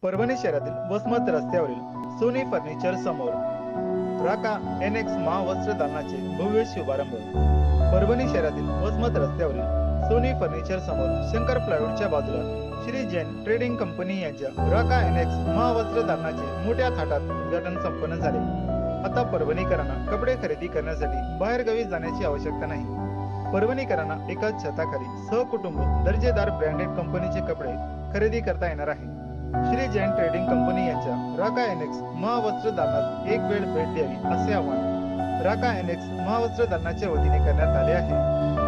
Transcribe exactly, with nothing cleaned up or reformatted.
परभणी शहरातील वसमत रस्त्यावरील Sony furniture समोर राका एन एक्स महावस्त्र दालनाचे भव्य शुभारंभ। परभणी शहरातील वसमत रस्त्यावरील सोनी फर्निचर समोर शंकर प्लायवूडच्या बाजूला श्री जैन ट्रेडिंग कंपनी यांच्या राका एन एक्स महावस्त्र दालनाचे मोठ्या थाटात उद्घाटन संपन्न झाले। आता परभणीकरांना कपडे खरेदी करण्यासाठी बाहेरगावी जाण्याची आवश्यकता नाही। परभणीकरांना एकाच छताखाली सहकुटुंब दर्जेदार ब्रँडेड कंपनीचे कपडे खरेदी करता येणार आहे। श्री जैन ट्रेडिंग कंपनी यांच्या राका एन एक्स महावस्त्र दालनात एक वेळ भेट द्यावी असे आवाहन राका एन एक्स महावस्त्र दालनाच्या वतीने करण्यात आले आहे।